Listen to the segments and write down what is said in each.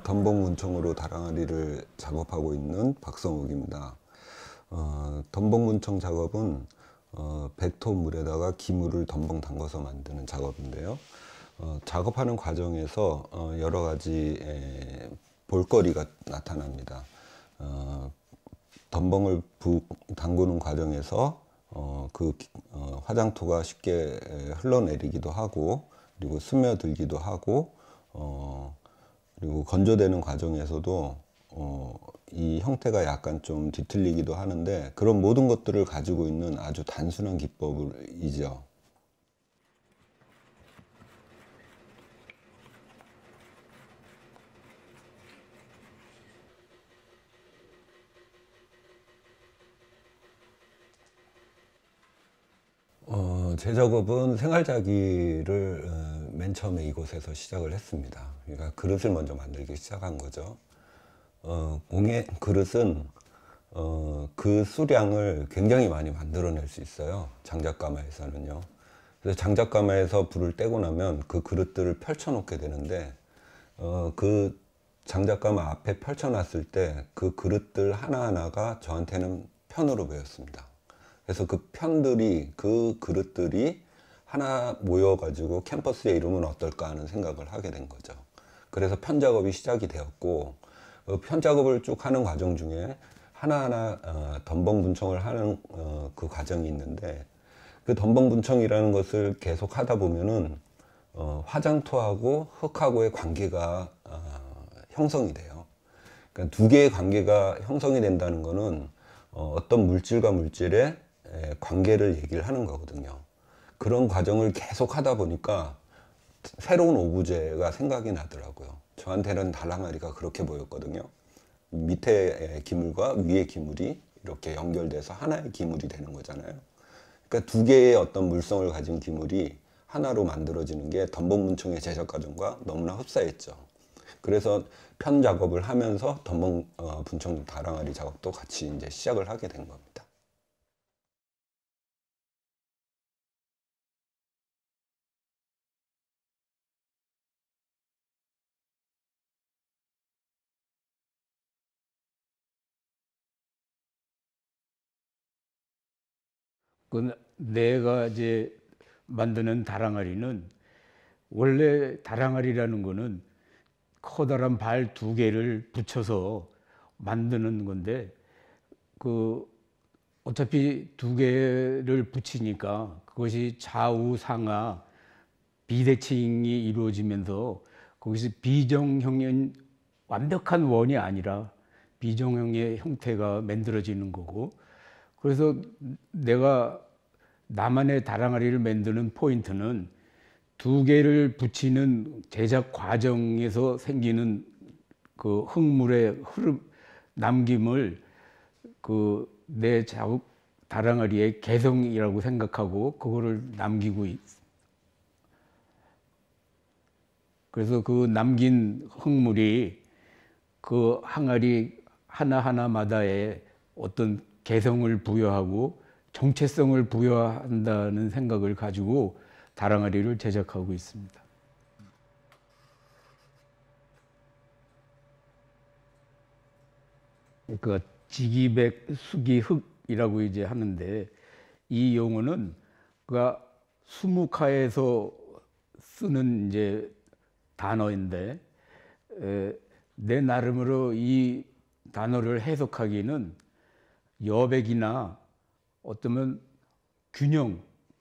덤벙문청으로 다랑아리를 작업하고 있는 박성욱입니다. 덤벙문청 작업은 벡터 물에다가 기물을 덤벙 담궈서 만드는 작업인데요. 작업하는 과정에서 여러 가지 볼거리가 나타납니다. 덤벙을 담그는 과정에서 화장토가 쉽게 흘러내리기도 하고, 그리고 스며들기도 하고, 그리고 건조되는 과정에서도 이 형태가 약간 좀 뒤틀리기도 하는데, 그런 모든 것들을 가지고 있는 아주 단순한 기법이죠. 제 작업은 생활자기를 맨 처음에 이곳에서 시작을 했습니다. 그러니까 그릇을 먼저 만들기 시작한 거죠. 공예 그릇은 그 수량을 굉장히 많이 만들어낼 수 있어요. 장작가마에서는요. 그래서 장작가마에서 불을 떼고 나면 그 그릇들을 펼쳐 놓게 되는데, 그 장작가마 앞에 펼쳐 놨을 때 그 그릇들 하나하나가 저한테는 편으로 보였습니다. 그래서 그 그릇들이 하나 모여가지고 캠퍼스에 이루면 어떨까 하는 생각을 하게 된 거죠. 그래서 편 작업이 시작이 되었고, 편 작업을 쭉 하는 과정 중에 하나하나 덤벙분청을 하는 그 과정이 있는데, 그 덤벙분청이라는 것을 계속 하다 보면은 화장토하고 흙하고의 관계가 형성이 돼요. 그러니까 두 개의 관계가 형성이 된다는 거는 어떤 물질과 물질의 관계를 얘기를 하는 거거든요. 그런 과정을 계속 하다 보니까 새로운 오브제가 생각이 나더라고요. 저한테는 다랑아리가 그렇게 보였거든요. 밑에 기물과 위의 기물이 이렇게 연결돼서 하나의 기물이 되는 거잖아요. 그러니까 두 개의 어떤 물성을 가진 기물이 하나로 만들어지는 게 덤벙문청의 제작 과정과 너무나 흡사했죠. 그래서 편 작업을 하면서 덤벙분청 다랑아리 작업도 같이 이제 시작을 하게 된 겁니다. 내가 이제 만드는 다랑아리는, 원래 다랑아리라는 거는 커다란 발 두 개를 붙여서 만드는 건데, 어차피 두 개를 붙이니까 그것이 좌우 상하 비대칭이 이루어지면서, 거기서 비정형인 완벽한 원이 아니라 비정형의 형태가 만들어지는 거고, 그래서 내가 나만의 다랑아리를 만드는 포인트는 두 개를 붙이는 제작 과정에서 생기는 그 흙물의 흐름, 남김을 내 작업 다랑아리의 개성이라고 생각하고 그거를 남기고 그래서 그 남긴 흙물이 그 항아리 하나하나마다의 어떤 개성을 부여하고 정체성을 부여한다는 생각을 가지고 다랑아리를 제작하고 있습니다. 그 지기백 수기흙이라고 이제 하는데, 이 용어는 그 수묵화에서 쓰는 이제 단어인데, 내 나름으로 이 단어를 해석하기는 여백이나 어쩌면 균형,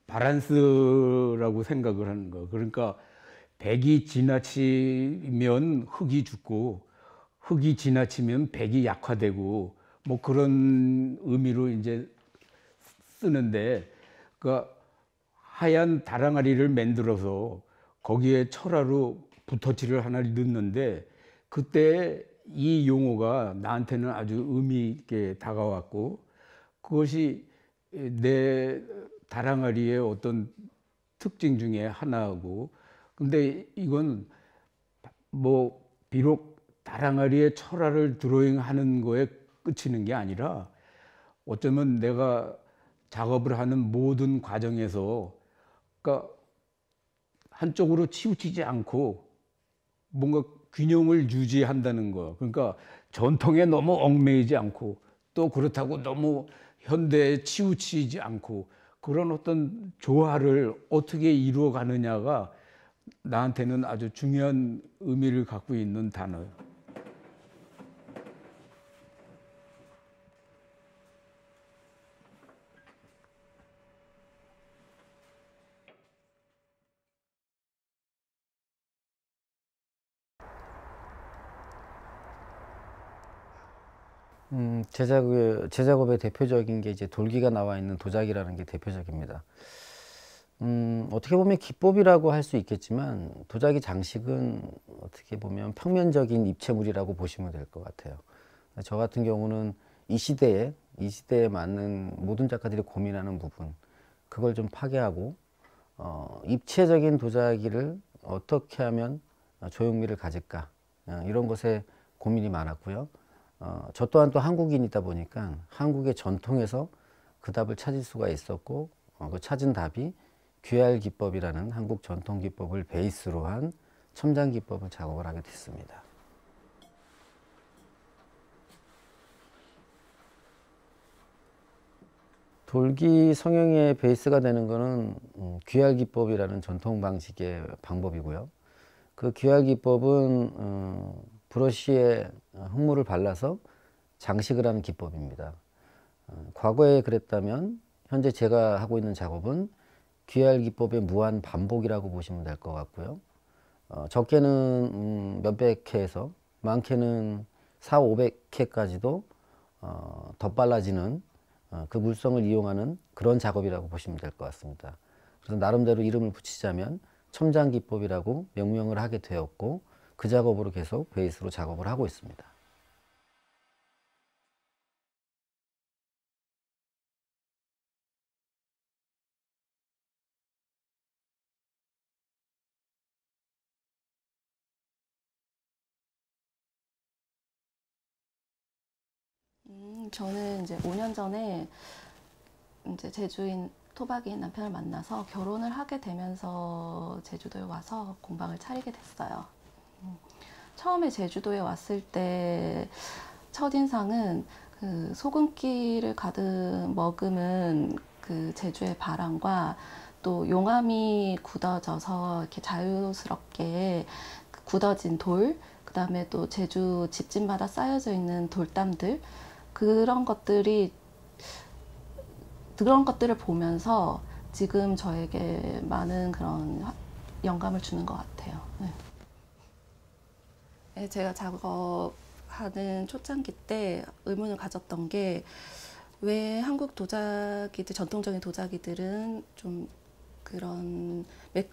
바란스라고 생각을 하는 거. 그러니까 백이 지나치면 흙이 죽고, 흙이 지나치면 백이 약화되고, 뭐 그런 의미로 이제 쓰는데, 그 하얀 다랑아리를 만들어서 거기에 철화로 붓터치를 하나 넣는데, 그때 이 용어가 나한테는 아주 의미 있게 다가왔고, 그것이 내 다랑아리의 어떤 특징 중에 하나고, 근데 이건 뭐 비록 다랑아리의 철화를 드로잉하는 거에 그치는 게 아니라, 어쩌면 내가 작업을 하는 모든 과정에서, 그러니까 한쪽으로 치우치지 않고 뭔가 균형을 유지한다는 거. 그러니까 전통에 너무 얽매이지 않고 또 그렇다고 너무 현대에 치우치지 않고 그런 어떤 조화를 어떻게 이루어 가느냐가 나한테는 아주 중요한 의미를 갖고 있는 단어예요. 제 작업의 대표적인 게 이제 돌기가 나와 있는 도자기라는 게 대표적입니다. 어떻게 보면 기법이라고 할 수 있겠지만 도자기 장식은 어떻게 보면 평면적인 입체물이라고 보시면 될 것 같아요. 저 같은 경우는 이 시대에 맞는 모든 작가들이 고민하는 부분, 그걸 좀 파괴하고 입체적인 도자기를 어떻게 하면 조형미를 가질까, 이런 것에 고민이 많았고요. 저 또한 또 한국인이다 보니까 한국의 전통에서 그 답을 찾을 수가 있었고, 그 찾은 답이 귀할 기법이라는 한국 전통 기법을 베이스로 한 첨장 기법을 작업을 하게 됐습니다. 돌기 성형의 베이스가 되는 것은 귀할 기법이라는 전통 방식의 방법이고요. 그 귀할 기법은 브러쉬에 흙물을 발라서 장식을 하는 기법입니다. 과거에 그랬다면 현재 제가 하고 있는 작업은 귀할 기법의 무한 반복이라고 보시면 될 것 같고요. 적게는 몇백 회에서 많게는 400, 500회까지도 덧발라지는 그 물성을 이용하는 그런 작업이라고 보시면 될 것 같습니다. 그래서 나름대로 이름을 붙이자면 첨장 기법이라고 명명을 하게 되었고, 그 작업으로 계속 베이스로 작업을 하고 있습니다. 저는 이제 5년 전에 이제 제주인 토박이인 남편을 만나서 결혼을 하게 되면서 제주도에 와서 공방을 차리게 됐어요. 처음에 제주도에 왔을 때 첫인상은 그 소금기를 가득 머금은 그 제주의 바람과 또 용암이 굳어져서 이렇게 자유스럽게 굳어진 돌, 그 다음에 또 제주 집집마다 쌓여져 있는 돌담들, 그런 것들을 보면서 지금 저에게 많은 그런 영감을 주는 것 같아요. 네, 제가 작업하는 초창기 때 의문을 가졌던 게, 왜 한국 도자기들, 전통적인 도자기들은 좀 그런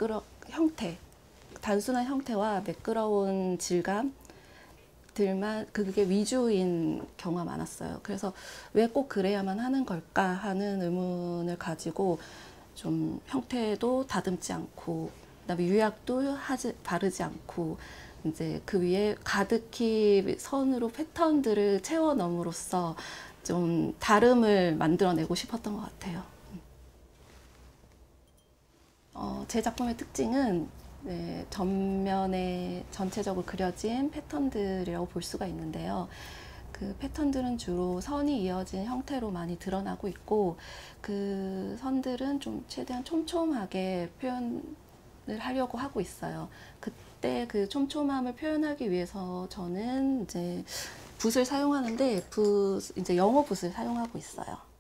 단순한 형태와 매끄러운 질감, 그게 위주인 경우가 많았어요. 그래서 왜 꼭 그래야만 하는 걸까 하는 의문을 가지고, 좀 형태도 다듬지 않고, 그다음에 유약도 바르지 않고, 이제 그 위에 가득히 선으로 패턴들을 채워 넣음으로써 좀 다름을 만들어내고 싶었던 것 같아요. 제 작품의 특징은 전면에 전체적으로 그려진 패턴들이라고 볼 수가 있는데요. 그 패턴들은 주로 선이 이어진 형태로 많이 드러나고 있고, 그 선들은 좀 최대한 촘촘하게 표현을 하려고 하고 있어요. 그때 그 촘촘함을 표현하기 위해서 저는 이제 붓을 사용하는데, 이제 영어 붓을 사용하고 있어요.